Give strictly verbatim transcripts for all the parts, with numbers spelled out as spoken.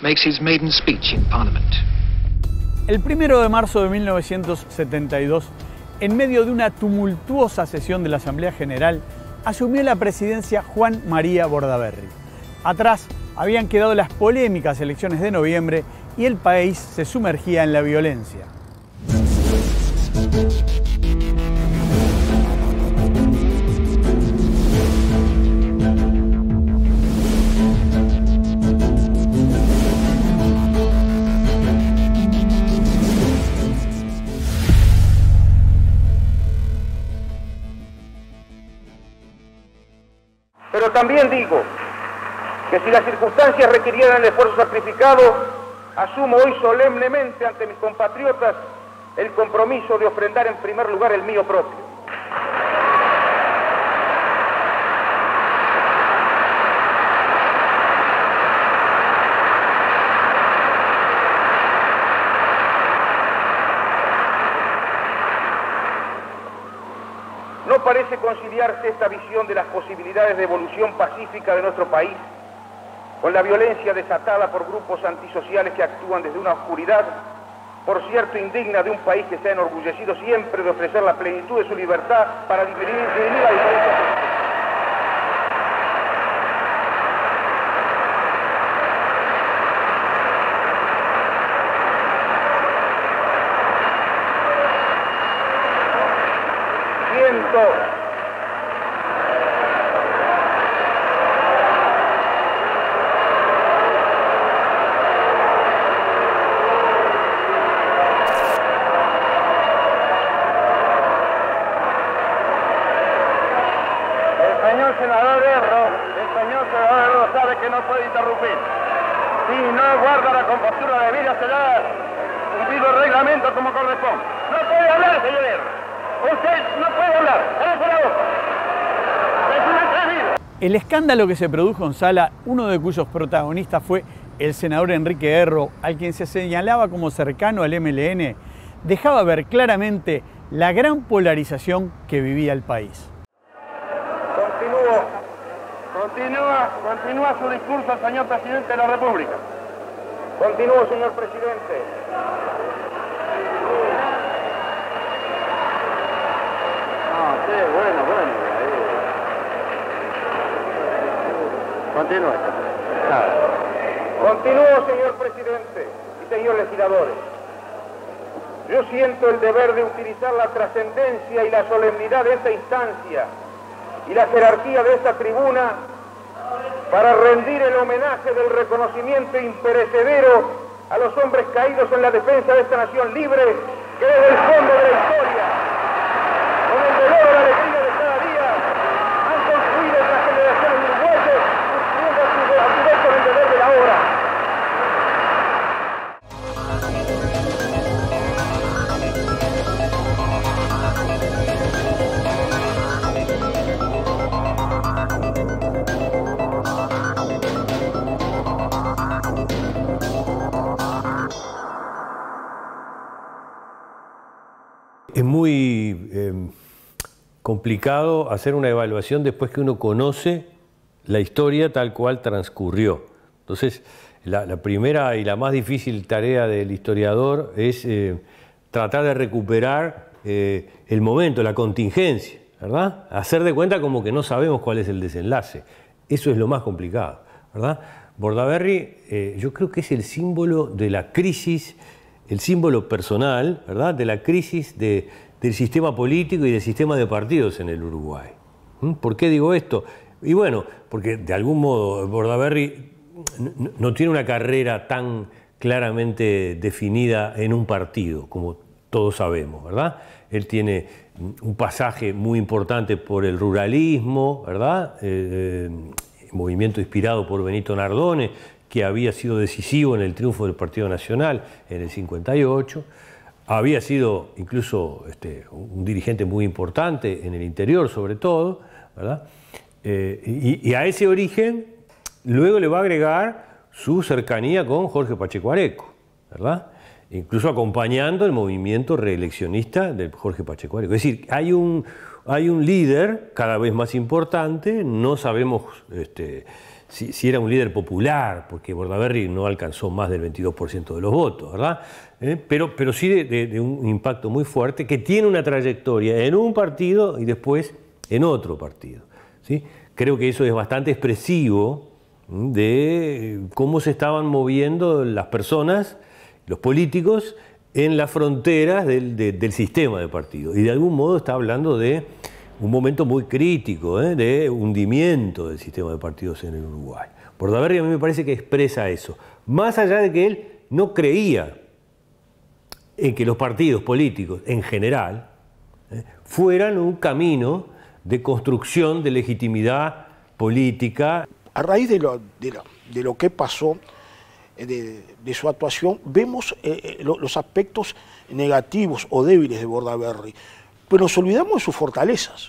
makes his maiden speech in Parliament. El primero de marzo de mil novecientos setenta y dos, en medio de una tumultuosa sesión de la Asamblea General, asumió la presidencia Juan María Bordaberry. Atrás habían quedado las polémicas elecciones de noviembre y el país se sumergía en la violencia. Pero también digo que si las circunstancias requirieran el esfuerzo sacrificado, asumo hoy solemnemente ante mis compatriotas el compromiso de ofrendar en primer lugar el mío propio. ¿No parece conciliarse esta visión de las posibilidades de evolución pacífica de nuestro país con la violencia desatada por grupos antisociales que actúan desde una oscuridad, por cierto indigna de un país que se ha enorgullecido siempre de ofrecer la plenitud de su libertad para dirimir la diferencia? Señor senador Erro, el señor senador Erro sabe que no puede interrumpir. Si no guarda la compostura debida, será cumplido el reglamento como corresponde. No puede hablar, señor Erro. Usted no puede hablar. Cállese la boca. Es un atrevido. El escándalo que se produjo en Sala, uno de cuyos protagonistas fue el senador Enrique Erro, al quien se señalaba como cercano al M L N, dejaba ver claramente la gran polarización que vivía el país. Continúa, continúa su discurso, señor presidente de la República. Continúo, señor presidente. Ah, sí, bueno, bueno. Continúa. Nada. Continúo, señor presidente y señores legisladores. Yo siento el deber de utilizar la trascendencia y la solemnidad de esta instancia y la jerarquía de esta tribuna para rendir el homenaje del reconocimiento imperecedero a los hombres caídos en la defensa de esta nación libre que desde el fondo de la historia, con el dolor y la alegría de cada día, han construido estas generaciones uruguayas, cumpliendo a su deber con el deber de la hora. Es muy eh, complicado hacer una evaluación después que uno conoce la historia tal cual transcurrió. Entonces, la, la primera y la más difícil tarea del historiador es eh, tratar de recuperar eh, el momento, la contingencia, ¿verdad? Hacer de cuenta como que no sabemos cuál es el desenlace. Eso es lo más complicado, ¿verdad? Bordaberry, eh, yo creo que es el símbolo de la crisis, el símbolo personal, ¿verdad?, de la crisis de, del sistema político y del sistema de partidos en el Uruguay. ¿Mm? ¿Por qué digo esto? Y bueno, porque de algún modo Bordaberry no, no tiene una carrera tan claramente definida en un partido, como todos sabemos, ¿verdad? Él tiene un pasaje muy importante por el ruralismo, ¿verdad? Eh, eh, movimiento inspirado por Benito Nardone, que había sido decisivo en el triunfo del Partido Nacional en el cincuenta y ocho, había sido incluso este, un dirigente muy importante en el interior sobre todo, ¿verdad? Eh, y, y a ese origen luego le va a agregar su cercanía con Jorge Pacheco Areco, ¿verdad? Incluso acompañando el movimiento reeleccionista de Jorge Pacheco Areco. Es decir, hay un, hay un líder cada vez más importante, no sabemos este, si, si era un líder popular, porque Bordaberry no alcanzó más del veintidós por ciento de los votos, ¿verdad? ¿Eh? Pero, pero sí de, de, de un impacto muy fuerte, que tiene una trayectoria en un partido y después en otro partido, ¿sí? Creo que eso es bastante expresivo de cómo se estaban moviendo las personas, los políticos, en las fronteras del, de, del sistema de partido. Y de algún modo está hablando de un momento muy crítico, ¿eh? de hundimiento del sistema de partidos en el Uruguay. Bordaberry a mí me parece que expresa eso. Más allá de que él no creía en que los partidos políticos en general ¿eh? fueran un camino de construcción de legitimidad política. A raíz de lo, de lo, de lo que pasó, de, de su actuación, vemos eh, lo, los aspectos negativos o débiles de Bordaberry, pero nos olvidamos de sus fortalezas.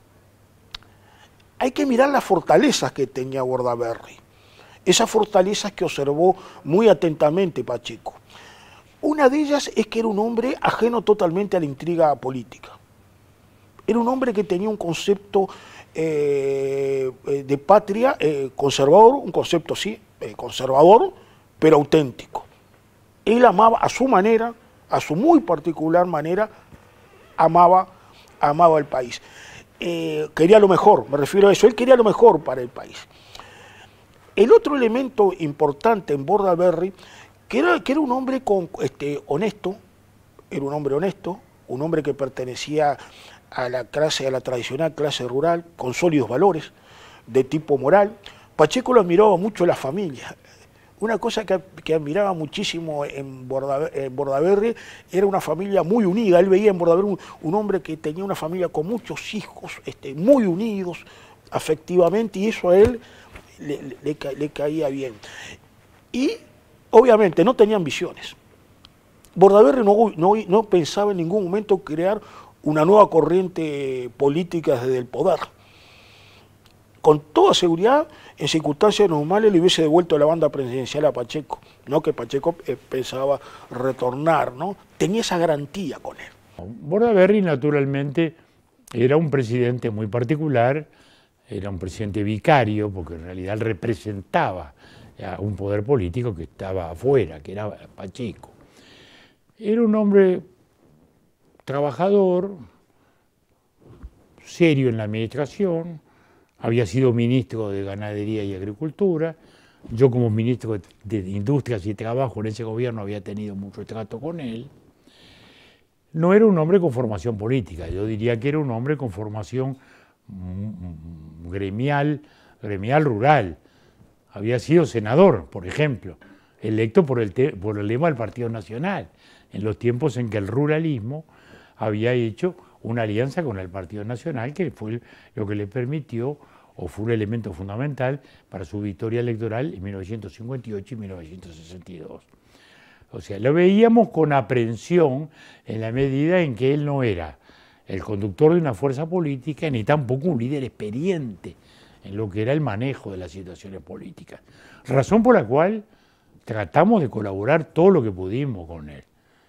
Hay que mirar las fortalezas que tenía Bordaberry, esas fortalezas que observó muy atentamente Pacheco. Una de ellas es que era un hombre ajeno totalmente a la intriga política. Era un hombre que tenía un concepto eh, de patria eh, conservador, un concepto sí, eh, conservador, pero auténtico. Él amaba a su manera, a su muy particular manera, amaba, amaba al país. Eh, quería lo mejor, me refiero a eso, él quería lo mejor para el país. El otro elemento importante en Bordaberry, que era, que era un hombre con, este, honesto, era un hombre honesto, un hombre que pertenecía a la clase, a la tradicional clase rural, con sólidos valores de tipo moral. Pacheco lo admiraba mucho la familia. Una cosa que, que admiraba muchísimo en Bordaberry, en Bordaberry era una familia muy unida. Él veía en Bordaberry un, un hombre que tenía una familia con muchos hijos, este, muy unidos afectivamente, y eso a él le, le, le, le caía bien. Y obviamente no tenía ambiciones. Bordaberry no, no, no pensaba en ningún momento crear una nueva corriente política desde el poder. Con toda seguridad, en circunstancias normales le hubiese devuelto la banda presidencial a Pacheco, no que Pacheco eh, pensaba retornar, ¿no? Tenía esa garantía con él. Bordaberry, naturalmente, era un presidente muy particular, era un presidente vicario, porque en realidad él representaba a un poder político que estaba afuera, que era Pacheco. Era un hombre trabajador, serio en la administración, había sido ministro de Ganadería y Agricultura. Yo como ministro de Industrias y Trabajo en ese gobierno había tenido mucho trato con él. No era un hombre con formación política, yo diría que era un hombre con formación gremial, gremial rural. Había sido senador, por ejemplo, electo por el, por el lema del Partido Nacional, en los tiempos en que el ruralismo había hecho una alianza con el Partido Nacional, que fue lo que le permitió, o fue un elemento fundamental para su victoria electoral en mil novecientos cincuenta y ocho y mil novecientos sesenta y dos. O sea, lo veíamos con aprensión en la medida en que él no era el conductor de una fuerza política, ni tampoco un líder experiente en lo que era el manejo de las situaciones políticas. Razón por la cual tratamos de colaborar todo lo que pudimos con él.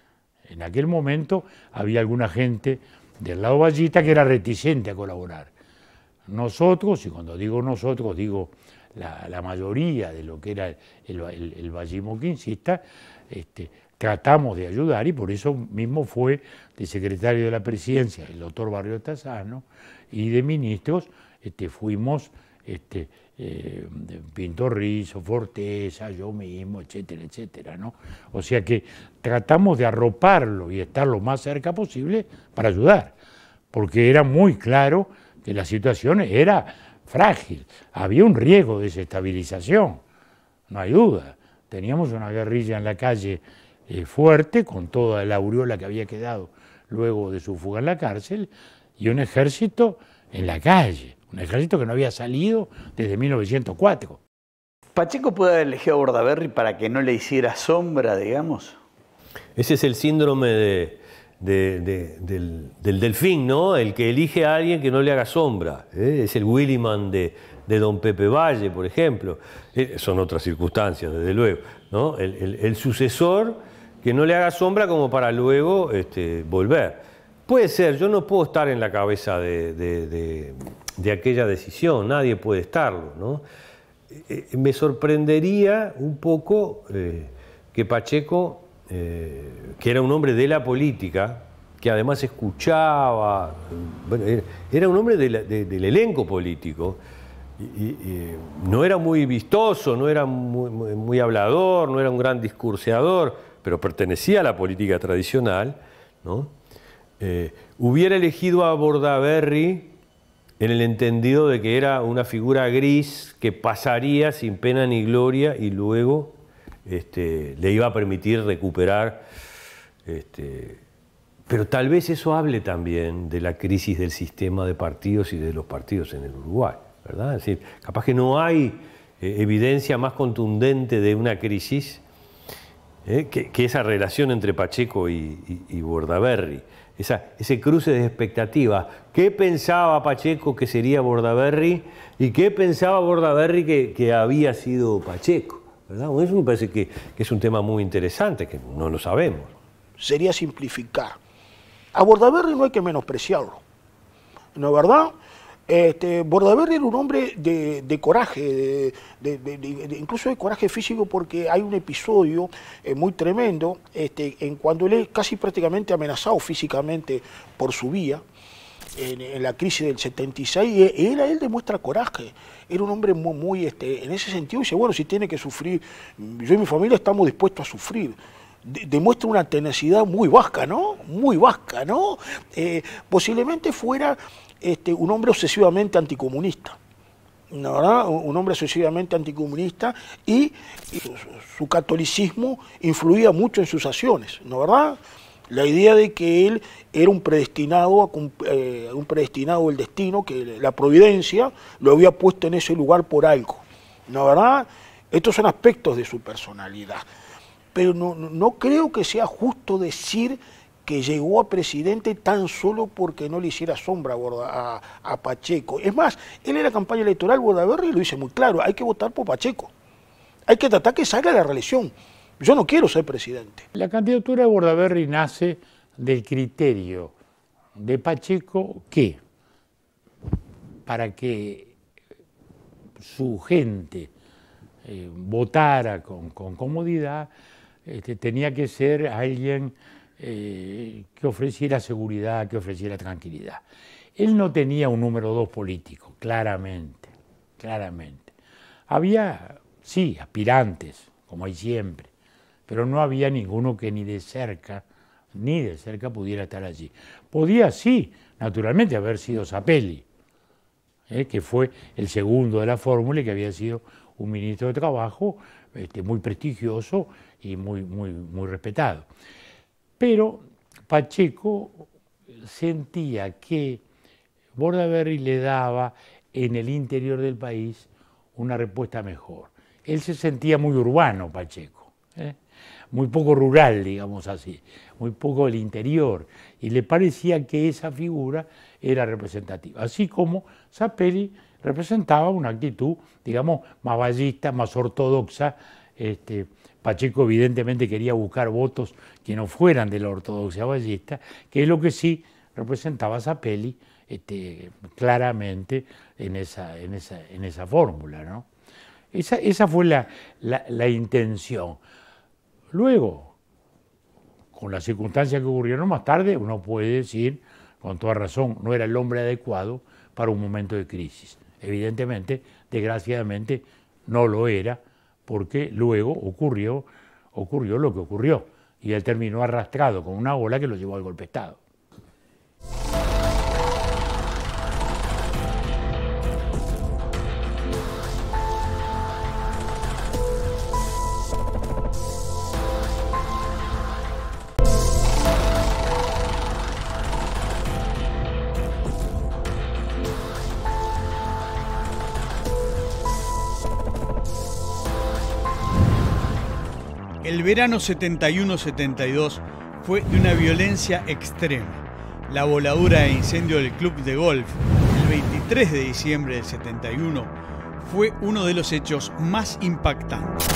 En aquel momento había alguna gente del lado vallista que era reticente a colaborar. Nosotros, y cuando digo nosotros, digo la, la mayoría de lo que era el, el, el vallismo quincista, este, tratamos de ayudar, y por eso mismo fue de secretario de la presidencia el doctor Barrio Tazano, y de ministros este, fuimos este, eh, Pinto Rizzo, Forteza, yo mismo, etcétera, etcétera, ¿no? O sea que tratamos de arroparlo y estar lo más cerca posible para ayudar, porque era muy claro que la situación era frágil, había un riesgo de desestabilización, no hay duda. Teníamos una guerrilla en la calle eh, fuerte, con toda la aureola que había quedado luego de su fuga en la cárcel, y un ejército en la calle, un ejército que no había salido desde mil novecientos cuatro. ¿Pacheco puede haber elegido a Bordaberry para que no le hiciera sombra, digamos? Ese es el síndrome de, de, de, del, del delfín, ¿no? El que elige a alguien que no le haga sombra. ¿eh? Es el Williman de, de don Pepe Valle, por ejemplo. Eh, son otras circunstancias, desde luego, ¿no? El, el, el sucesor que no le haga sombra como para luego este, volver. Puede ser, yo no puedo estar en la cabeza de, de, de, de aquella decisión, nadie puede estarlo, ¿no? eh, me sorprendería un poco eh, que Pacheco, eh, que era un hombre de la política, que además escuchaba, bueno, era un hombre de la, de, del elenco político, y, y, y no era muy vistoso, no era muy, muy, muy hablador, no era un gran discurseador, pero pertenecía a la política tradicional, ¿no? Eh, hubiera elegido a Bordaberry en el entendido de que era una figura gris que pasaría sin pena ni gloria y luego este, le iba a permitir recuperar... Este, pero tal vez eso hable también de la crisis del sistema de partidos y de los partidos en el Uruguay, ¿verdad? Es decir, capaz que no hay eh, evidencia más contundente de una crisis eh, que, que esa relación entre Pacheco y, y, y Bordaberry. Esa, ese cruce de expectativas. ¿Qué pensaba Pacheco que sería Bordaberry y qué pensaba Bordaberry que, que había sido Pacheco? ¿Verdad? Eso me parece que, que es un tema muy interesante, que no lo sabemos. Sería simplificar. A Bordaberry no hay que menospreciarlo, ¿no es verdad? Este, Bordaberry era un hombre de, de coraje, de, de, de, de, incluso de coraje físico, porque hay un episodio eh, muy tremendo este, en cuando él es casi prácticamente amenazado físicamente por su vía, en, en la crisis del setenta y seis, y él, él demuestra coraje. Era un hombre muy, muy este, en ese sentido, dice, bueno, si tiene que sufrir, yo y mi familia estamos dispuestos a sufrir. De, demuestra una tenacidad muy vasca, ¿no? Muy vasca, ¿no? Eh, posiblemente fuera este, un hombre obsesivamente anticomunista, ¿no, verdad? Un hombre obsesivamente anticomunista y, y su, su catolicismo influía mucho en sus acciones, ¿no, verdad? La idea de que él era un predestinado, a, eh, un predestinado del destino, que la providencia lo había puesto en ese lugar por algo, ¿no, verdad? Estos son aspectos de su personalidad. Pero no, no creo que sea justo decir que llegó a presidente tan solo porque no le hiciera sombra a, a, a Pacheco. Es más, él en la campaña electoral, Bordaberry lo dice muy claro, hay que votar por Pacheco. Hay que tratar que salga la reelección. Yo no quiero ser presidente. La candidatura de Bordaberry nace del criterio de Pacheco que, para que su gente eh, votara con, con comodidad, Este, tenía que ser alguien eh, que ofreciera seguridad, que ofreciera tranquilidad. Él no tenía un número dos político, claramente, claramente. Había, sí, aspirantes, como hay siempre, pero no había ninguno que ni de cerca, ni de cerca pudiera estar allí. Podía, sí, naturalmente, haber sido Zapelli, eh, que fue el segundo de la fórmula y que había sido un ministro de Trabajo este, muy prestigioso y muy, muy, muy respetado. Pero Pacheco sentía que Bordaberry le daba en el interior del país una respuesta mejor. Él se sentía muy urbano, Pacheco, ¿eh? muy poco rural, digamos así, muy poco del interior, y le parecía que esa figura era representativa, así como Zapelli representaba una actitud, digamos, más vallista, más ortodoxa. Este, Pacheco evidentemente quería buscar votos que no fueran de la ortodoxia vallista, que es lo que sí representaba Zapelli este, claramente en esa, en esa, en esa fórmula, ¿no? Esa, esa fue la, la, la intención. Luego, con las circunstancias que ocurrieron más tarde, uno puede decir, con toda razón, no era el hombre adecuado para un momento de crisis. Evidentemente, desgraciadamente, no lo era, porque luego ocurrió, ocurrió lo que ocurrió, y él terminó arrastrado con una ola que lo llevó al golpe de Estado. El verano setenta y uno setenta y dos fue de una violencia extrema. La voladura e incendio del club de golf el veintitrés de diciembre del setenta y uno fue uno de los hechos más impactantes.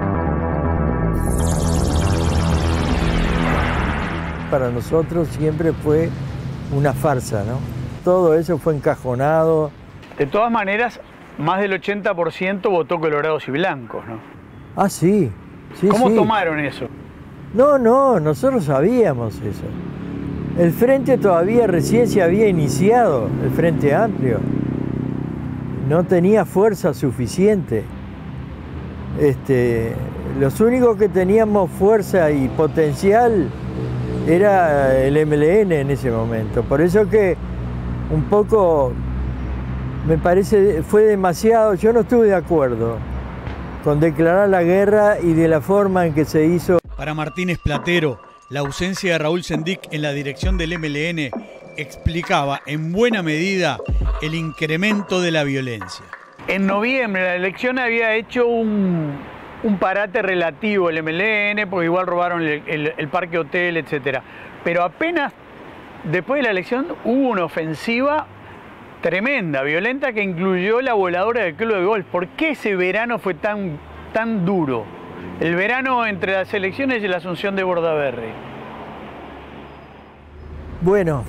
Para nosotros siempre fue una farsa, ¿no? Todo eso fue encajonado. De todas maneras, más del ochenta por ciento votó colorados y blancos, ¿no? Ah, sí. sí ¿Cómo sí. tomaron eso? No, no, nosotros sabíamos eso. El Frente todavía recién se había iniciado, el Frente Amplio. No tenía fuerza suficiente. Este, los únicos que teníamos fuerza y potencial era el M L N en ese momento. Por eso que un poco, me parece, fue demasiado, yo no estuve de acuerdo con declarar la guerra y de la forma en que se hizo. Para Martínez Platero, la ausencia de Raúl Sendic en la dirección del M L N explicaba en buena medida el incremento de la violencia. En noviembre la elección había hecho un, un parate relativo el M L N, porque igual robaron el, el, el parque hotel, etcétera. Pero apenas después de la elección hubo una ofensiva tremenda, violenta, que incluyó la voladora del club de golf. ¿Por qué ese verano fue tan, tan duro? El verano entre las elecciones y la asunción de Bordaberry. Bueno,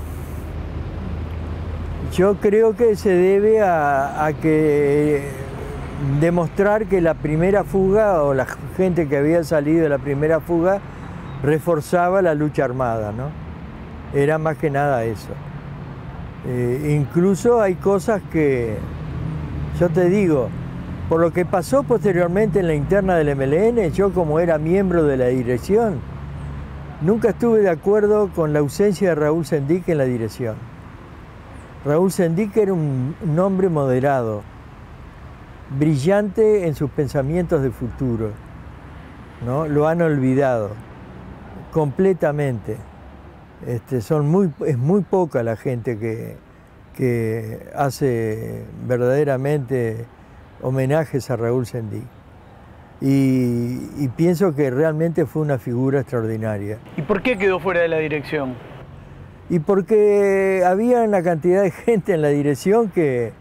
yo creo que se debe a, a que demostrar que la primera fuga o la gente que había salido de la primera fuga reforzaba la lucha armada, ¿no? Era más que nada eso. Eh, incluso hay cosas que, yo te digo, por lo que pasó posteriormente en la interna del M L N, yo como era miembro de la dirección, nunca estuve de acuerdo con la ausencia de Raúl Sendic en la dirección. Raúl Sendic era un, un hombre moderado, brillante en sus pensamientos de futuro, ¿no? Lo han olvidado completamente. Este, son muy, es muy poca la gente que, que hace verdaderamente homenajes a Raúl Sendic. Y, y pienso que realmente fue una figura extraordinaria. ¿Y por qué quedó fuera de la dirección? Y porque había una cantidad de gente en la dirección que,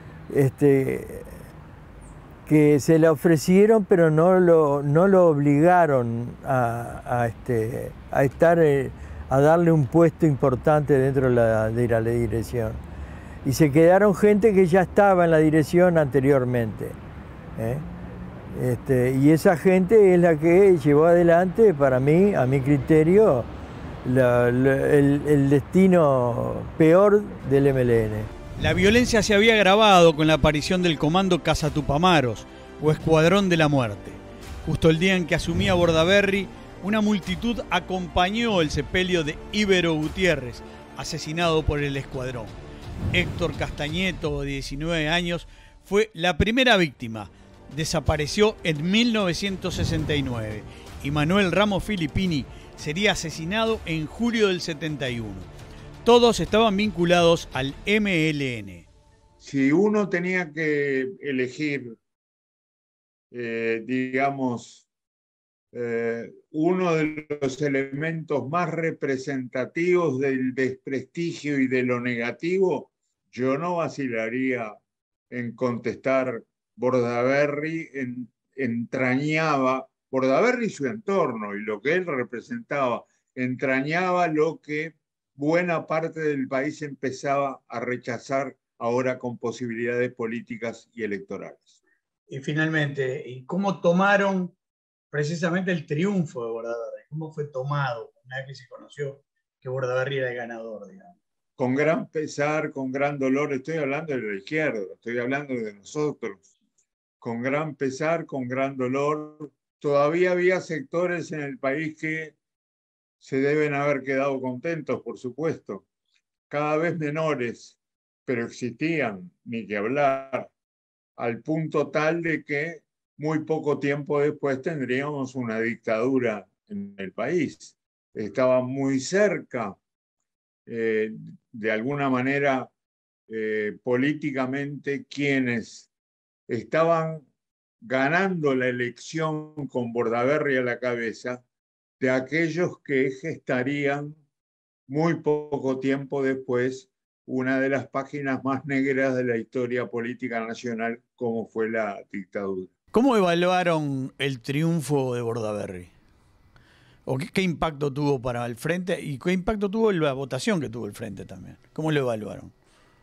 este, que se la ofrecieron, pero no lo, no lo obligaron a, a, este, a estar, a darle un puesto importante dentro de la, de la dirección. Y se quedaron gente que ya estaba en la dirección anteriormente, ¿eh? Este, y esa gente es la que llevó adelante, para mí, a mi criterio, la, la, el, el destino peor del M L N. La violencia se había agravado con la aparición del comando Cazatupamaros, o Escuadrón de la Muerte. Justo el día en que asumía Bordaberry, una multitud acompañó el sepelio de Íbero Gutiérrez, asesinado por el escuadrón. Héctor Castañeto, de diecinueve años, fue la primera víctima. Desapareció en mil novecientos sesenta y nueve y Manuel Ramos Filippini sería asesinado en julio del setenta y uno. Todos estaban vinculados al M L N. Si uno tenía que elegir, eh, digamos, eh, uno de los elementos más representativos del desprestigio y de lo negativo, yo no vacilaría en contestar. Bordaberry en, entrañaba, Bordaberry y su entorno y lo que él representaba, entrañaba lo que buena parte del país empezaba a rechazar ahora con posibilidades políticas y electorales. Y finalmente, ¿y cómo tomaron precisamente el triunfo de Bordaberry? ¿Cómo fue tomado una vez que se conoció que Bordaberry era el ganador, digamos? Con gran pesar, con gran dolor, estoy hablando de la izquierda, estoy hablando de nosotros. Con gran pesar, con gran dolor. Todavía había sectores en el país que se deben haber quedado contentos, por supuesto. Cada vez menores, pero existían, ni que hablar, al punto tal de que muy poco tiempo después tendríamos una dictadura en el país. Estaba muy cerca, eh, de alguna manera, eh, políticamente, quienes estaban ganando la elección con Bordaberry a la cabeza, de aquellos que gestarían muy poco tiempo después una de las páginas más negras de la historia política nacional, como fue la dictadura. ¿Cómo evaluaron el triunfo de Bordaberry? ¿O qué, qué impacto tuvo para el Frente? ¿Y qué impacto tuvo la votación que tuvo el Frente también? ¿Cómo lo evaluaron?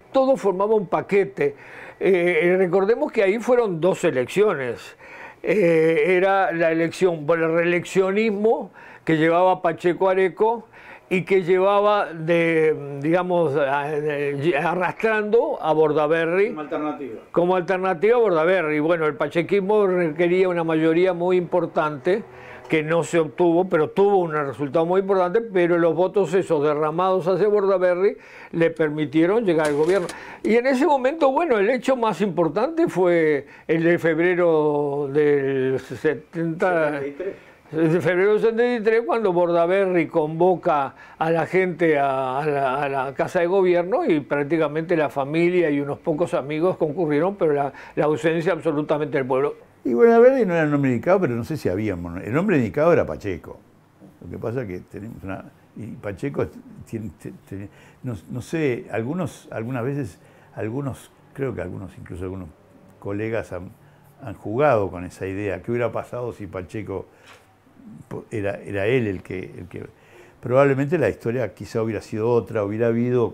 todo formaba un paquete. Eh, recordemos que ahí fueron dos elecciones. Eh, era la elección por el reeleccionismo que llevaba Pacheco Areco y que llevaba, de, digamos, arrastrando a Bordaberry. Como alternativa. Como alternativa a Bordaberry. Bueno, el pachequismo requería una mayoría muy importante, que no se obtuvo, pero tuvo un resultado muy importante, pero los votos esos derramados hacia Bordaberry le permitieron llegar al gobierno. Y en ese momento, bueno, el hecho más importante fue el de febrero del setenta, setenta y tres. De febrero del setenta y tres, cuando Bordaberry convoca a la gente a, a, la, a la casa de gobierno y prácticamente la familia y unos pocos amigos concurrieron, pero la, la ausencia absolutamente del pueblo. Y Bordaberry no era el nombre indicado, pero no sé si había. El nombre indicado era Pacheco. Lo que pasa es que tenemos una... Y Pacheco tiene... tiene no, no sé, algunos, algunas veces, algunos, creo que algunos, incluso algunos colegas han, han jugado con esa idea. ¿Qué hubiera pasado si Pacheco era, era él el que, el que... Probablemente la historia quizá hubiera sido otra, hubiera habido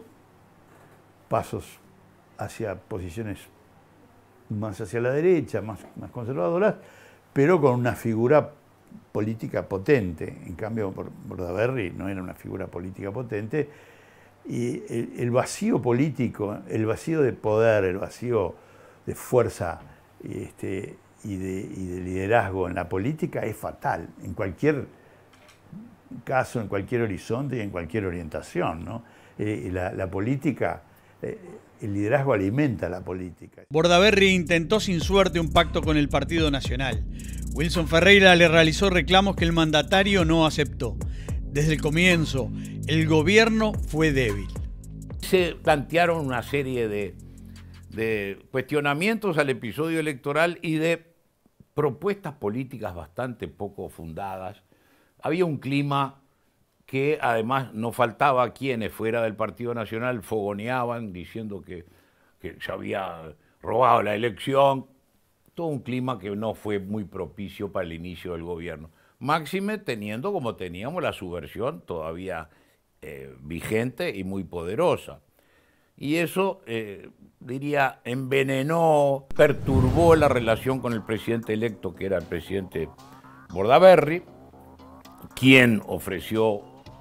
pasos hacia posiciones más hacia la derecha, más, más conservadoras, pero con una figura política potente. En cambio, Bordaberry no era una figura política potente, y el, el vacío político, el vacío de poder, el vacío de fuerza este, y, de, y de liderazgo en la política es fatal, en cualquier caso, en cualquier horizonte y en cualquier orientación, ¿no? Eh, la, la política... Eh, El liderazgo alimenta la política. Bordaberry intentó sin suerte un pacto con el Partido Nacional. Wilson Ferreira le realizó reclamos que el mandatario no aceptó. Desde el comienzo, el gobierno fue débil. Se plantearon una serie de, de cuestionamientos al episodio electoral y de propuestas políticas bastante poco fundadas. Había un clima que además no faltaba quienes fuera del Partido Nacional fogoneaban diciendo que, que se había robado la elección. Todo un clima que no fue muy propicio para el inicio del gobierno. Máxime teniendo como teníamos la subversión todavía eh, vigente y muy poderosa. Y eso, eh, diría, envenenó, perturbó la relación con el presidente electo, que era el presidente Bordaberry, quien ofreció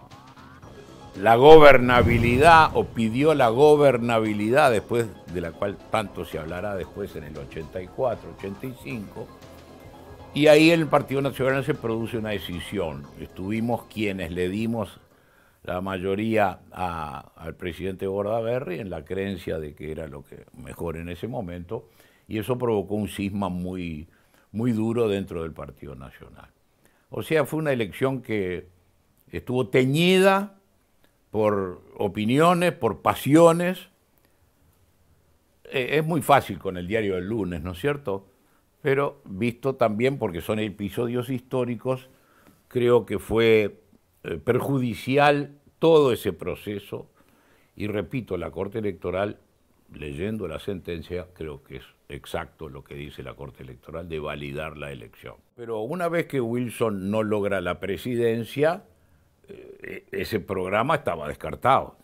la gobernabilidad o pidió la gobernabilidad, después de la cual tanto se hablará después en el ochenta y cuatro, ochenta y cinco, y ahí en el Partido Nacional se produce una decisión. Estuvimos quienes le dimos la mayoría a, al presidente Bordaberry en la creencia de que era lo que mejor en ese momento, y eso provocó un cisma muy, muy duro dentro del Partido Nacional. O sea, fue una elección que estuvo teñida por opiniones, por pasiones. Eh, es muy fácil con el diario del lunes, ¿no es cierto? Pero visto también, porque son episodios históricos, creo que fue eh, perjudicial todo ese proceso. Y repito, la Corte Electoral, leyendo la sentencia, creo que es exacto lo que dice la Corte Electoral de validar la elección. Pero una vez que Wilson no logra la presidencia, eh, ese programa estaba descartado.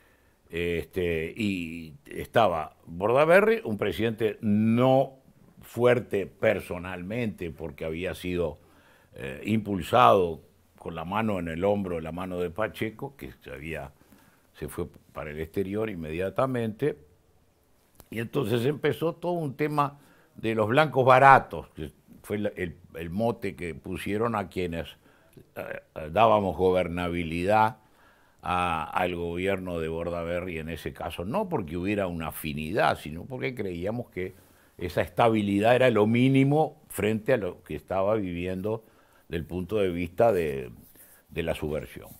Este, y estaba Bordaberry, un presidente no fuerte personalmente porque había sido eh, impulsado con la mano en el hombro, la mano de Pacheco, que se, había, se fue para el exterior inmediatamente. Y entonces empezó todo un tema de los blancos baratos, que fue el, el, el mote que pusieron a quienes eh, dábamos gobernabilidad a, al gobierno de Bordaberry en ese caso, no porque hubiera una afinidad, sino porque creíamos que esa estabilidad era lo mínimo frente a lo que estaba viviendo del punto de vista de, de la subversión.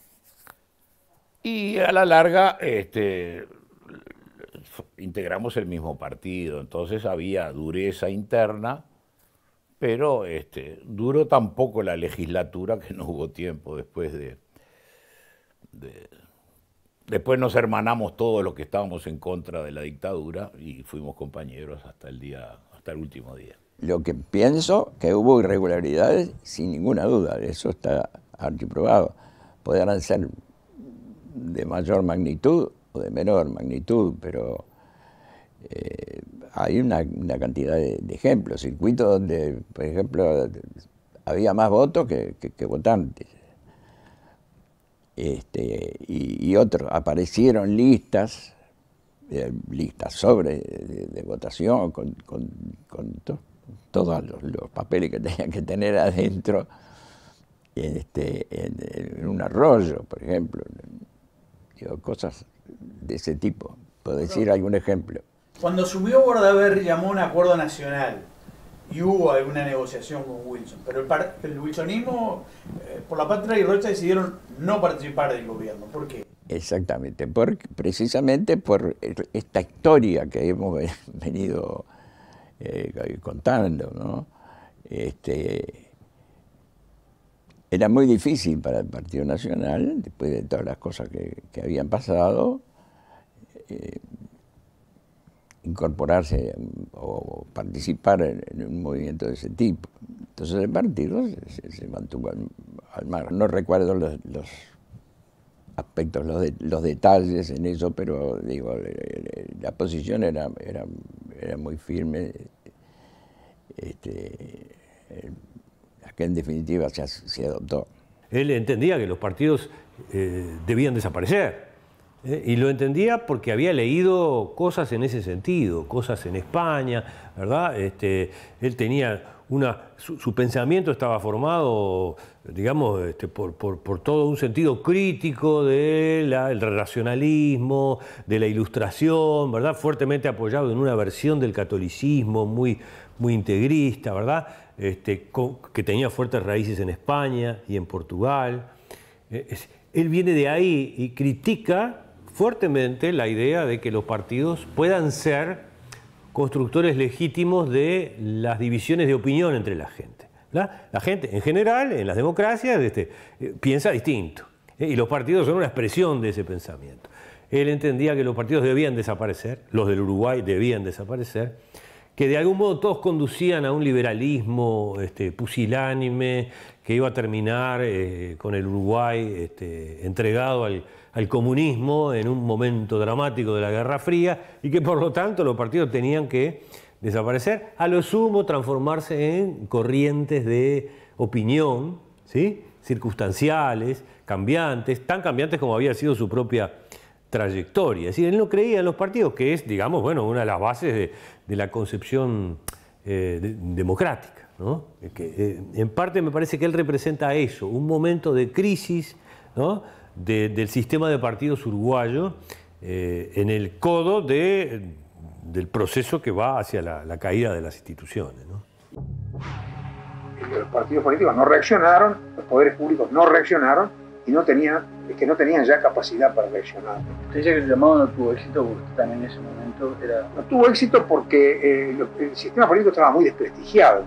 Y a la larga este, integramos el mismo partido, entonces había dureza interna, pero este, duró tan poco la legislatura que no hubo tiempo después de... de Después nos hermanamos todos los que estábamos en contra de la dictadura y fuimos compañeros hasta el día, hasta el último día. Lo que pienso que hubo irregularidades, sin ninguna duda, eso está archiprobado. Podrán ser de mayor magnitud o de menor magnitud, pero Eh, hay una, una cantidad de, de ejemplos, circuitos donde, por ejemplo, había más votos que, que, que votantes. Este, y, y otros, aparecieron listas, eh, listas sobre de, de votación con, con, con to, todos los, los papeles que tenían que tener adentro, este, en, en un arroyo, por ejemplo, digo, cosas de ese tipo. ¿Puedo decir algún ejemplo? Cuando asumió Bordaberry llamó a un acuerdo nacional y hubo alguna negociación con Wilson, pero el, par, el wilsonismo, eh, por la Patria y Rocha decidieron no participar del gobierno. ¿Por qué? Exactamente, por, precisamente por esta historia que hemos venido eh, contando, ¿no? Este, era muy difícil para el Partido Nacional, después de todas las cosas que, que habían pasado, eh, incorporarse o participar en, en un movimiento de ese tipo. Entonces el partido se, se mantuvo al, al margen. No recuerdo los, los aspectos, los, de, los detalles en eso, pero digo, la posición era, era, era muy firme, este, la que en definitiva se, se adoptó. Él entendía que los partidos eh, debían desaparecer. ¿eh? Y lo entendía porque había leído cosas en ese sentido, cosas en España, ¿verdad? Este, él tenía una... Su, su pensamiento estaba formado, digamos, este, por, por, por todo un sentido crítico del racionalismo, de la ilustración, ¿verdad? Fuertemente apoyado en una versión del catolicismo muy, muy integrista, ¿verdad? Este, con, que tenía fuertes raíces en España y en Portugal. Eh, es, él viene de ahí y critica fuertemente la idea de que los partidos puedan ser constructores legítimos de las divisiones de opinión entre la gente. ¿verdad? La gente, en general, en las democracias, este, piensa distinto. ¿eh? Y los partidos son una expresión de ese pensamiento. Él entendía que los partidos debían desaparecer, los del Uruguay debían desaparecer, que de algún modo todos conducían a un liberalismo este, pusilánime, que iba a terminar eh, con el Uruguay este, entregado al, al comunismo en un momento dramático de la Guerra Fría, y que por lo tanto los partidos tenían que desaparecer, a lo sumo transformarse en corrientes de opinión, ¿sí? circunstanciales, cambiantes, tan cambiantes como había sido su propia trayectoria. Es decir, él no creía en los partidos, que es, digamos, bueno, una de las bases de, de la concepción eh, de, democrática, ¿no? Que, eh, en parte me parece que él representa eso, un momento de crisis, ¿no? de, del sistema de partidos uruguayo eh, en el codo de, del proceso que va hacia la, la caída de las instituciones, ¿no? Los partidos políticos no reaccionaron, los poderes públicos no reaccionaron y no tenían, que no tenían ya capacidad para reaccionar. Usted dice que el llamado no tuvo éxito porque usted también en ese momento era... No tuvo éxito porque eh, lo, el sistema político estaba muy desprestigiado.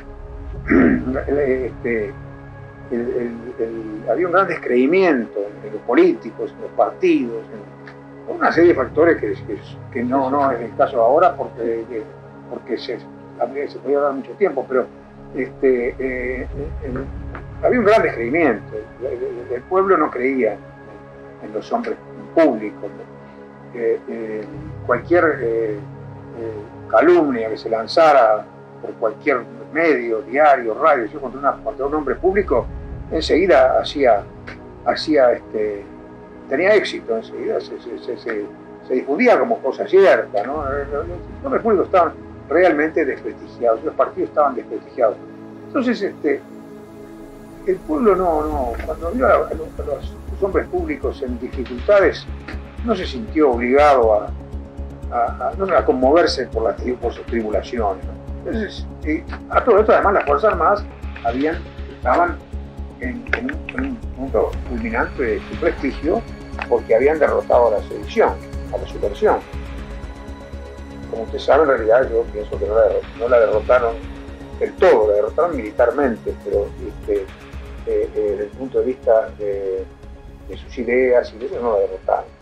este, el, el, el, había un gran descreimiento en, en los políticos, en los partidos, en una serie de factores que, que, que no, no es el caso ahora porque, que, porque se, se podía dar mucho tiempo, pero este, eh, el, había un gran descreimiento. El, el pueblo no creía en, en los hombres públicos. ¿no? Eh, eh, cualquier eh, eh, calumnia que se lanzara por cualquier medio, diario, radio, yo contra, una, contra un hombre público, enseguida hacía, hacía este, tenía éxito, enseguida se, se, se, se, se difundía como cosa cierta. ¿no? Los hombres públicos estaban realmente desprestigiados, los partidos estaban desprestigiados. Entonces, este, el pueblo no, no cuando vio a, a, los, a los hombres públicos en dificultades, no se sintió obligado a, a, a, no, a conmoverse por, las, por sus tribulaciones. ¿no? Entonces, eh, a todo esto, además, las Fuerzas Armadas habían, estaban en, en, un, en un punto culminante de su prestigio porque habían derrotado a la sedición, a la subversión. Como usted sabe, en realidad yo pienso que no la, no la derrotaron del todo, la derrotaron militarmente, pero este, eh, eh, desde el punto de vista de, de sus ideas y de eso no la derrotaron.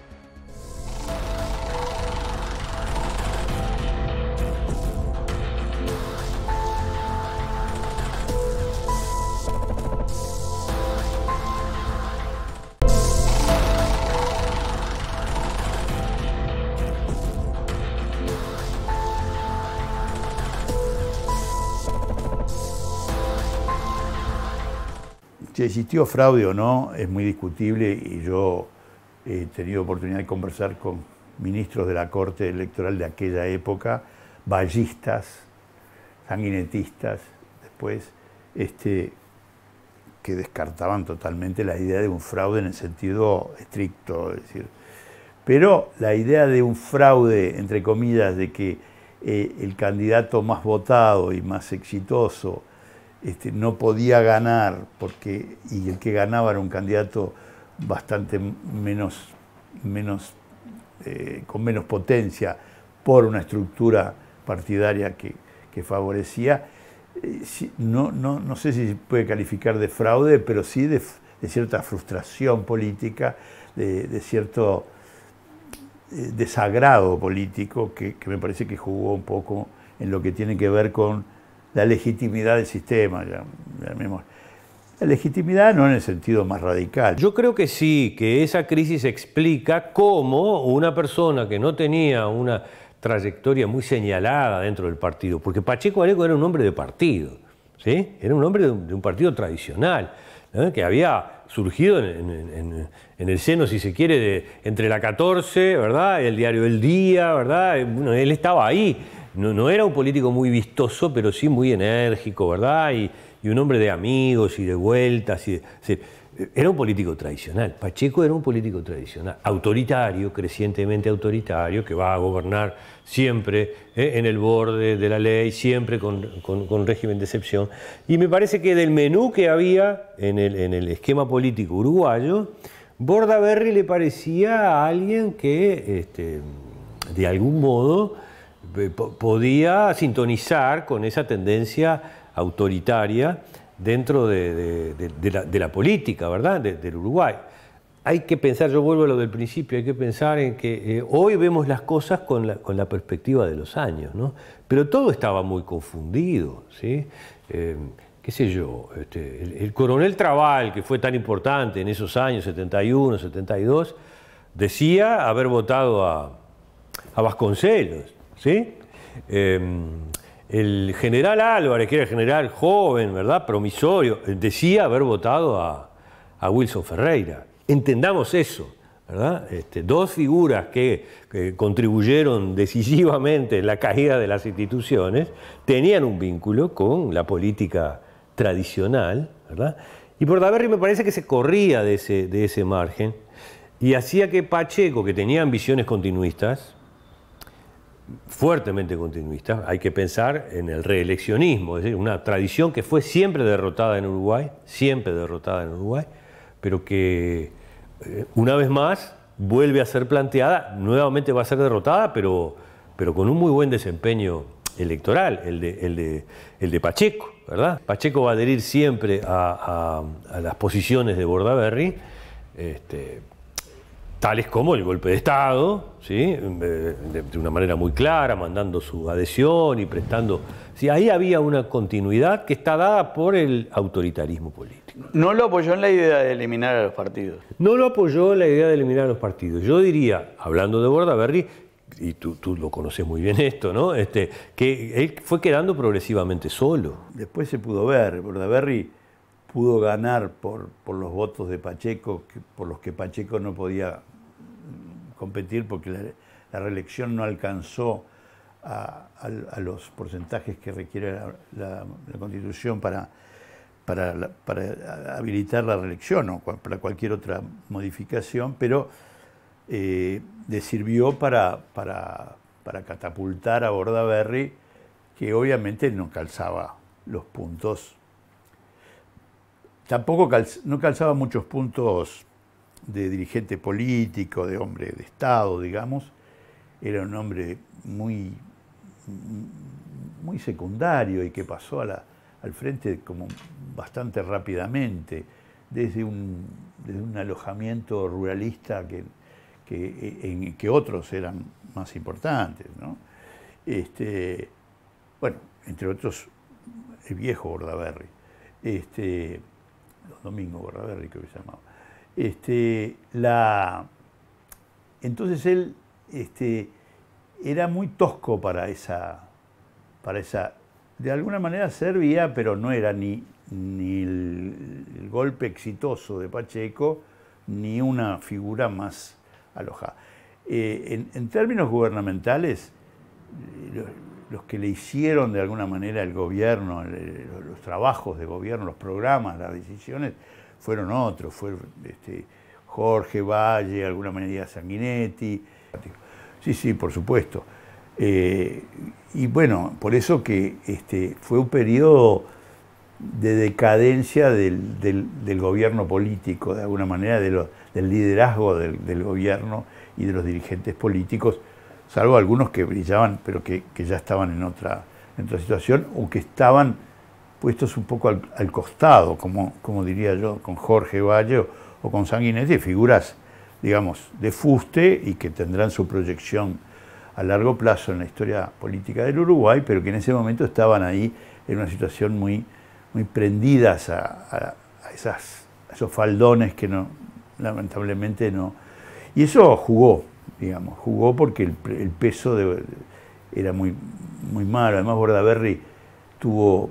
Si existió fraude o no es muy discutible y yo he tenido oportunidad de conversar con ministros de la Corte Electoral de aquella época, vallistas, sanguinetistas, después, este, que descartaban totalmente la idea de un fraude en el sentido estricto, es decir, pero la idea de un fraude, entre comillas, de que eh, el candidato más votado y más exitoso este, no podía ganar, porque, y el que ganaba era un candidato bastante menos, menos eh, con menos potencia por una estructura partidaria que, que favorecía, eh, si, no, no, no sé si se puede calificar de fraude, pero sí de, de cierta frustración política, de, de cierto desagrado político que, que me parece que jugó un poco en lo que tiene que ver con la legitimidad del sistema. Ya, llamemos. La legitimidad no en el sentido más radical. Yo creo que sí, que esa crisis explica cómo una persona que no tenía una trayectoria muy señalada dentro del partido, porque Pacheco Areco era un hombre de partido, ¿sí? Era un hombre de un, de un partido tradicional, ¿no? Que había surgido en, en, en, en el seno, si se quiere, de, entre la catorce, ¿verdad? El diario El Día, ¿verdad? Bueno, él estaba ahí. No, no era un político muy vistoso, pero sí muy enérgico, ¿verdad? Y, y un hombre de amigos y de vueltas. Y de, es decir, era un político tradicional. Pacheco era un político tradicional, autoritario, crecientemente autoritario, que va a gobernar siempre eh, en el borde de la ley, siempre con, con, con régimen de excepción. Y me parece que del menú que había en el, en el esquema político uruguayo, Bordaberry le parecía a alguien que, este, de algún modo, podía sintonizar con esa tendencia autoritaria dentro de, de, de, de, la, de la política, ¿verdad?, de, del Uruguay. Hay que pensar, yo vuelvo a lo del principio, hay que pensar en que eh, hoy vemos las cosas con la, con la perspectiva de los años, ¿no? Pero todo estaba muy confundido, ¿sí? Eh, qué sé yo, este, el, el coronel Trabal, que fue tan importante en esos años, setenta y uno, setenta y dos, decía haber votado a, a Vasconcelos, ¿sí? Eh, el general Álvarez, que era el general joven, ¿verdad?, promisorio, decía haber votado a, a Wilson Ferreira. Entendamos eso, ¿verdad? Este, dos figuras que, que contribuyeron decisivamente en la caída de las instituciones tenían un vínculo con la política tradicional, ¿verdad? Y Bordaberry me parece que se corría de ese, de ese margen y hacía que Pacheco, que tenía ambiciones continuistas, fuertemente continuistas, hay que pensar en el reeleccionismo, es decir, una tradición que fue siempre derrotada en Uruguay, siempre derrotada en Uruguay, pero que eh, una vez más vuelve a ser planteada, nuevamente va a ser derrotada, pero, pero con un muy buen desempeño electoral, el de, el de, el de Pacheco, ¿verdad? Pacheco va a adherir siempre a, a, a las posiciones de Bordaberry, este, tales como el golpe de Estado, ¿sí? de, de una manera muy clara, mandando su adhesión y prestando... Sí, ahí había una continuidad que está dada por el autoritarismo político. ¿No lo apoyó en la idea de eliminar a los partidos? No lo apoyó en la idea de eliminar a los partidos. Yo diría, hablando de Bordaberry, y tú, tú lo conoces muy bien esto, ¿no? Este, que él fue quedando progresivamente solo. Después se pudo ver, Bordaberry pudo ganar por, por los votos de Pacheco, que, por los que Pacheco no podía competir porque la, la reelección no alcanzó a, a, a los porcentajes que requiere la, la, la Constitución para, para, la, para habilitar la reelección o para cualquier otra modificación, pero eh, le sirvió para, para, para catapultar a Bordaberry, que obviamente no calzaba los puntos, tampoco calz, no calzaba muchos puntos de dirigente político, de hombre de Estado, digamos. Era un hombre muy, muy secundario y que pasó a la, al frente como bastante rápidamente, desde un, desde un alojamiento ruralista que, que, en que otros eran más importantes, ¿no? Este, bueno, entre otros, el viejo Bordaberry, este, los Domingos Bordaberry, que se llamaba. Este, la, entonces él este, era muy tosco para esa, para esa, de alguna manera servía, pero no era ni, ni el, el golpe exitoso de Pacheco, ni una figura más alojada. Eh, en, en términos gubernamentales, los, los que le hicieron de alguna manera el gobierno, el, los trabajos de gobierno, los programas, las decisiones, fueron otros. Fue este, Jorge Valle, de alguna manera Sanguinetti. Sí, sí, por supuesto. Eh, y bueno, por eso que este, fue un periodo de decadencia del, del, del gobierno político, de alguna manera, de lo, del liderazgo del, del gobierno y de los dirigentes políticos, salvo algunos que brillaban, pero que, que ya estaban en otra, en otra situación, o que estaban puestos un poco al, al costado, como, como diría yo, con Jorge Valle o, o con Sanguinetti, figuras, digamos, de fuste y que tendrán su proyección a largo plazo en la historia política del Uruguay, pero que en ese momento estaban ahí en una situación muy, muy prendidas a, a, a, esas, a esos faldones que no, lamentablemente no. Y eso jugó, digamos, jugó porque el, el peso de, era muy, muy malo. Además, Bordaberry tuvo,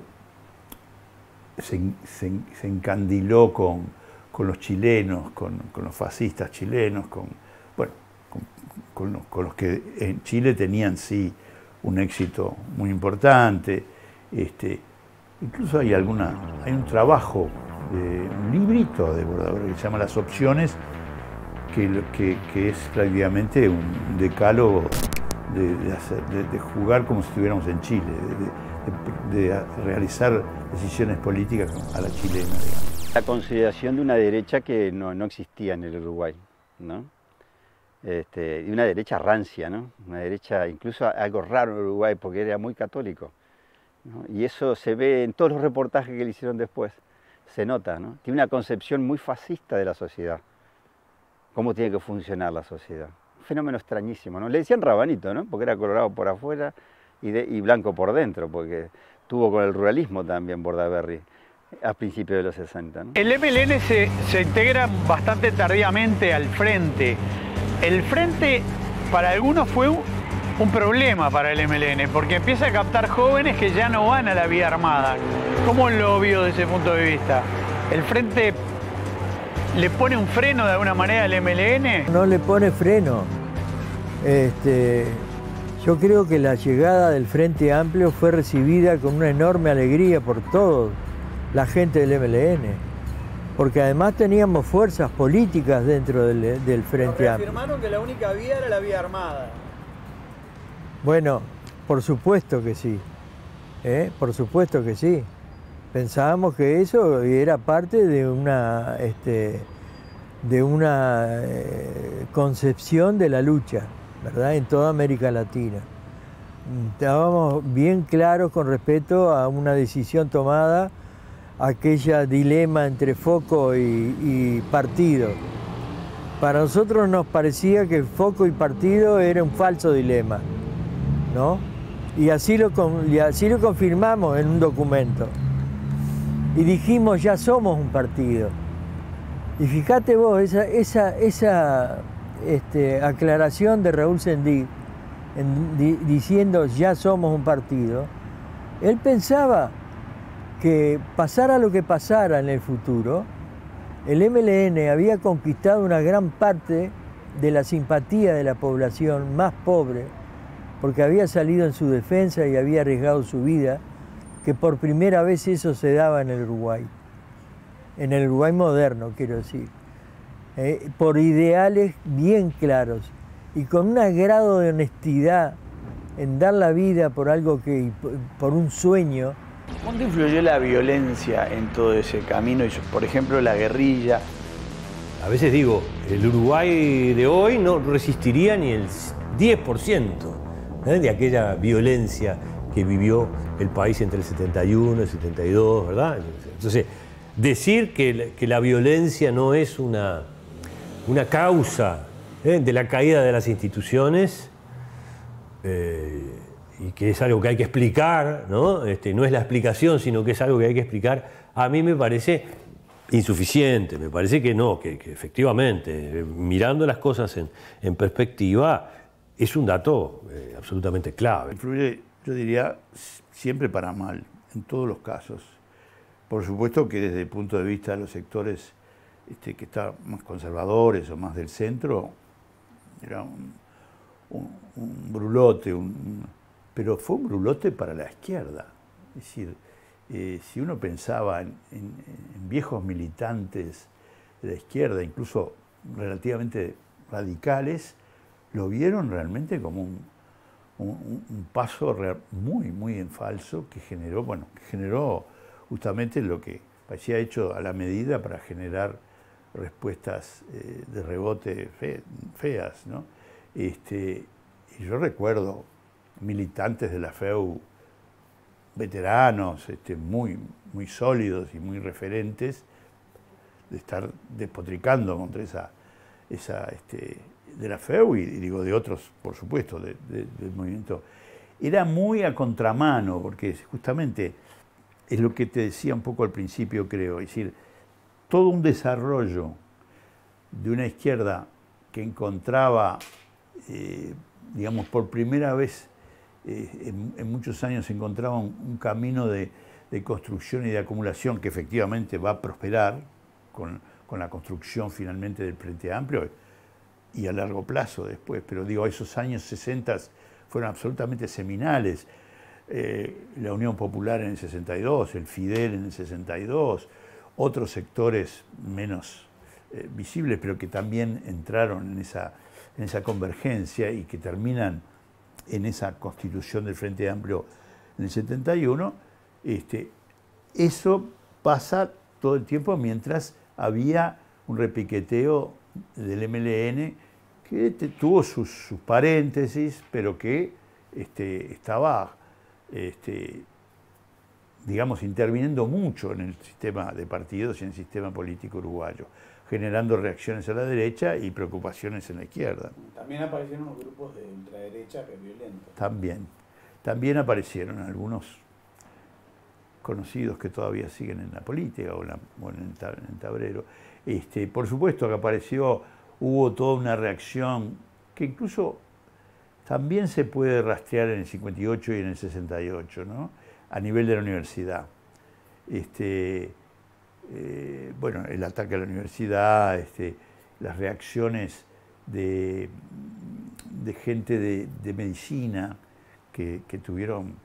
se, se, se encandiló con, con los chilenos, con, con los fascistas chilenos, con, bueno, con, con, los, con los que en Chile tenían sí un éxito muy importante. Este, incluso hay alguna, hay un trabajo, de, un librito de Bordaberry que se llama Las Opciones, que, que, que es prácticamente un decálogo de, de, hacer, de, de jugar como si estuviéramos en Chile, de, de, de realizar decisiones políticas a la chilena, digamos. La consideración de una derecha que no, no existía en el Uruguay, ¿no? Este, y una derecha rancia, ¿no? Una derecha incluso algo raro en Uruguay porque era muy católico, ¿no? Y eso se ve en todos los reportajes que le hicieron después, se nota, ¿no? Tiene una concepción muy fascista de la sociedad, cómo tiene que funcionar la sociedad. Un fenómeno extrañísimo, ¿no? Le decían rabanito, ¿no? Porque era colorado por afuera y, de, y blanco por dentro, porque tuvo con el ruralismo también Bordaberry a principios de los sesenta, ¿no? El M L N se, se integra bastante tardíamente al Frente. El Frente para algunos fue un, un problema para el M L N, porque empieza a captar jóvenes que ya no van a la vida armada. ¿Cómo lo vio desde ese punto de vista? ¿El Frente le pone un freno de alguna manera al M L N? No le pone freno. Este, yo creo que la llegada del Frente Amplio fue recibida con una enorme alegría por todos la gente del M L N, porque además teníamos fuerzas políticas dentro del, del Frente Amplio. Afirmaron que la única vía era la vía armada. Bueno, por supuesto que sí, ¿eh? Por supuesto que sí. Pensábamos que eso era parte de una, este, de una eh, concepción de la lucha, ¿verdad? En toda América Latina. Estábamos bien claros con respecto a una decisión tomada, aquella dilema entre foco y, y partido. Para nosotros nos parecía que foco y partido era un falso dilema, ¿no? Y así lo, y así lo confirmamos en un documento. Y dijimos, ya somos un partido. Y fíjate vos, esa, esa, esa este, aclaración de Raúl Sendic, en, di, diciendo, ya somos un partido, él pensaba que pasara lo que pasara en el futuro, el M L N había conquistado una gran parte de la simpatía de la población más pobre, porque había salido en su defensa y había arriesgado su vida, que por primera vez eso se daba en el Uruguay, en el Uruguay moderno, quiero decir, eh, por ideales bien claros y con un grado de honestidad en dar la vida por algo que, por un sueño. ¿Cuánto influyó la violencia en todo ese camino? Por ejemplo, la guerrilla. A veces digo, el Uruguay de hoy no resistiría ni el diez por ciento ¿eh? de aquella violencia que vivió el país entre el setenta y uno y el setenta y dos, ¿verdad? Entonces, decir que, que la violencia no es una, una causa ¿eh? de la caída de las instituciones, eh, y que es algo que hay que explicar, ¿no? Este, no es la explicación, sino que es algo que hay que explicar, a mí me parece insuficiente, me parece que no, que, que efectivamente, mirando las cosas en, en perspectiva, es un dato eh, absolutamente clave. Influye, yo diría, siempre para mal, en todos los casos. Por supuesto que desde el punto de vista de los sectores este, que están más conservadores o más del centro, era un, un, un brulote, un, pero fue un brulote para la izquierda. Es decir, eh, si uno pensaba en, en, en viejos militantes de la izquierda, incluso relativamente radicales, lo vieron realmente como un, un, un paso real, muy, muy en falso que generó, bueno, que generó justamente lo que parecía hecho a la medida para generar respuestas eh, de rebote fe, feas, ¿no? Este, y yo recuerdo militantes de la F E U, veteranos, este, muy, muy sólidos y muy referentes, de estar despotricando contra esa, esa este, de la F E U y, y digo de otros, por supuesto, de, de, del movimiento. Era muy a contramano, porque justamente es lo que te decía un poco al principio, creo, es decir, todo un desarrollo de una izquierda que encontraba, eh, digamos, por primera vez eh, en, en muchos años encontraba un, un camino de, de construcción y de acumulación que efectivamente va a prosperar con, con la construcción finalmente del Frente Amplio y a largo plazo después, pero digo, esos años sesenta fueron absolutamente seminales. Eh, la Unión Popular en el sesenta y dos, el Fidel en el sesenta y dos, otros sectores menos eh, visibles, pero que también entraron en esa, en esa convergencia y que terminan en esa constitución del Frente Amplio en el setenta y uno, este, eso pasa todo el tiempo mientras había un repiqueteo del M L N que te, tuvo sus, sus paréntesis, pero que este, estaba, este, digamos, interviniendo mucho en el sistema de partidos y en el sistema político uruguayo, generando reacciones a la derecha y preocupaciones en la izquierda. También aparecieron los grupos de ultraderecha que violentos. También. También aparecieron algunos conocidos que todavía siguen en la política o, la, o en, el, en el tablero. Este, por supuesto que apareció, hubo toda una reacción que incluso también se puede rastrear en el cincuenta y ocho y en el sesenta y ocho, ¿no? A nivel de la universidad. Este, eh, bueno, el ataque a la universidad, este, las reacciones de, de gente de, de medicina que, que tuvieron,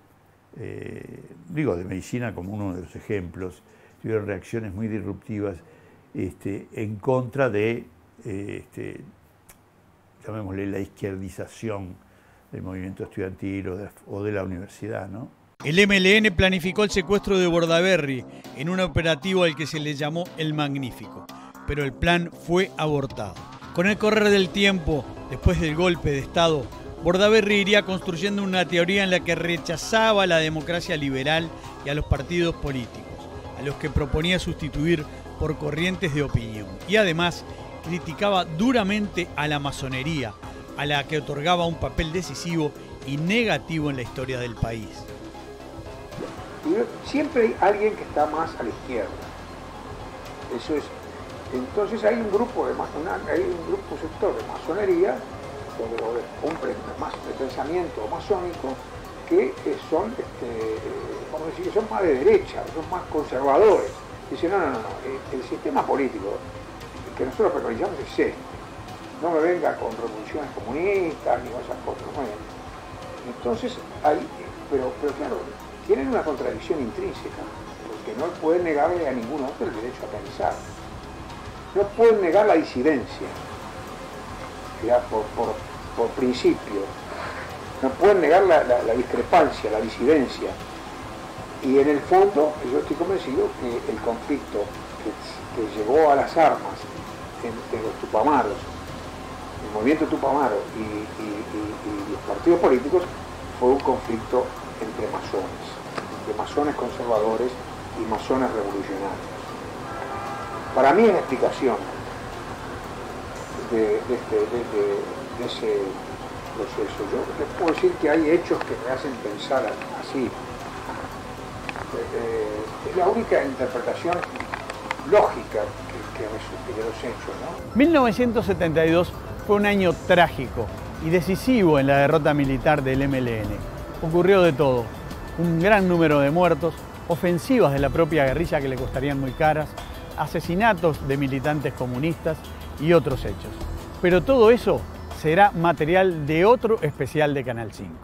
eh, digo, de medicina como uno de los ejemplos, tuvieron reacciones muy disruptivas este, en contra de, eh, este, llamémosle, la izquierdización del movimiento estudiantil o de, o de la universidad, ¿no? El M L N planificó el secuestro de Bordaberry en un operativo al que se le llamó El Magnífico, pero el plan fue abortado. Con el correr del tiempo, después del golpe de Estado, Bordaberry iría construyendo una teoría en la que rechazaba la democracia liberal y a los partidos políticos, a los que proponía sustituir por corrientes de opinión. Y además criticaba duramente a la masonería, a la que otorgaba un papel decisivo y negativo en la historia del país. Siempre hay alguien que está más a la izquierda. Eso es. Entonces hay un grupo de una, hay un grupo sector de masonería o de, o de un más de pensamiento masónico que son, este, vamos a decir, que son más de derecha, son más conservadores. Dicen, no, no, no, el, el sistema político que nosotros preconizamos es este. No me venga con revoluciones comunistas ni esas cosas. ¿No? Entonces hay, pero, pero claro, tienen una contradicción intrínseca, porque no pueden negarle a ningún otro el derecho a pensar. No pueden negar la disidencia, ya, por, por, por principio. No pueden negar la, la, la discrepancia, la disidencia. Y en el fondo, yo estoy convencido que el conflicto que, que llegó a las armas entre los tupamaros, el movimiento tupamaro y, y, y, y los partidos políticos, fue un conflicto entre masones, entre masones conservadores y masones revolucionarios. Para mí es la explicación de, de, este, de, de, de ese proceso. Yo les puedo decir que hay hechos que me hacen pensar así. Eh, es la única interpretación lógica que, que resulta de los hechos, ¿no? mil novecientos setenta y dos fue un año trágico y decisivo en la derrota militar del M L N. Ocurrió de todo, un gran número de muertos, ofensivas de la propia guerrilla que le costarían muy caras, asesinatos de militantes comunistas y otros hechos. Pero todo eso será material de otro especial de Canal cinco.